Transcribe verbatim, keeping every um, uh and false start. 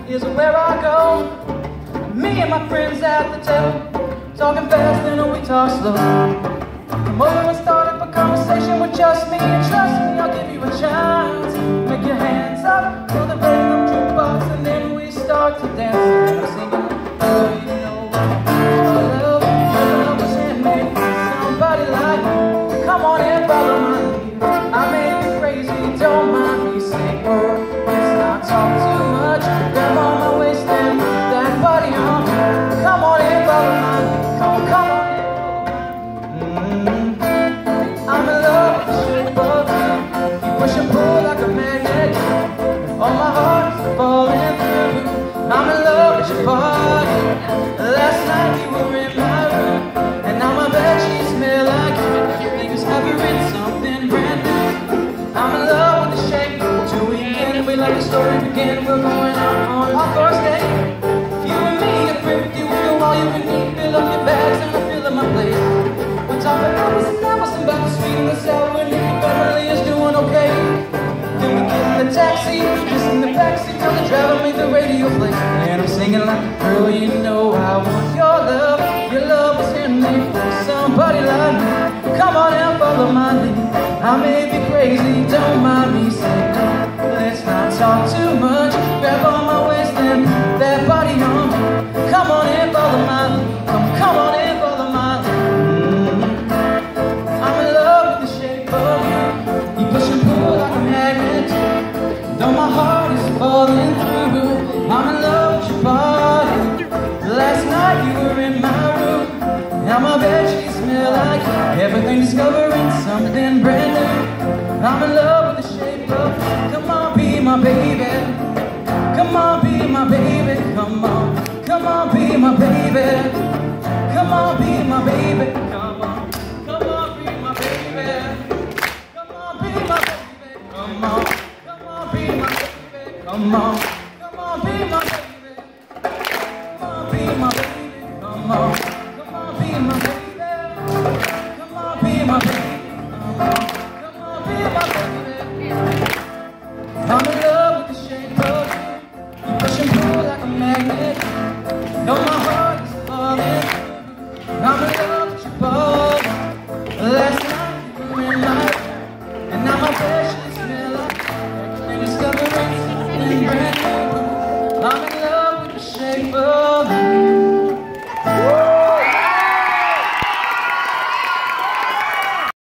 is where I go. Me and my friends at the table, talking fast and we talk slow. Come over and start up a conversation with just me, and trust me, I'll give you a chance. Make your hands up for the rhythm jukebox, and then we start to dance. And I'm singing, oh, you know what? Your love, your love was handmade for somebody like me. Come on and follow my lead. I may be crazy, don't mind me. Say word, let's not talk too much. Grab on my waist and that body on me. Come on and follow my lead. Come on, come on. Mm-hmm. I'm in love with the shape of you. You push and pull like a magnet. All my heart is falling through. I'm in love with your body. Last night you were in my room, and now my bed sheets smell like you. Leaves have you written something brand new. I'm in love with the shape. Till we end, we let the story begin. We're going out on our first date. You and me are thrifty, we do all you can eat. Fill up your bags and I fill up my plate. We're talking apples and apples and about the sweet and the sour, and Nicky Beverly is doing okay. Then we get in the taxi, just in the backseat, tell the driver make the radio play. And I'm singing like, girl, you know I want your love. Your love was handmade for somebody like me. Come on and follow my lead. I may be crazy, don't mind me. Say no, let's not talk too much. Grab on my waist and that body on me. Come on and follow my lead. Come, come on and follow my lead. Mm-hmm. I'm in love with the shape of you. You push and pull like a magnet. Though my heart is falling through, I'm in love with your body. Last night you were in my room, now my bed sheets smell like you. Everything discovering something brand new. I'm in love with the shape of you. Come on, be my baby. Come on, be my baby. Come on, come on, be my baby. Come on, be my baby. Come on, come on, be my baby. Come on, be my baby. Come on, come on, be my baby. Come on.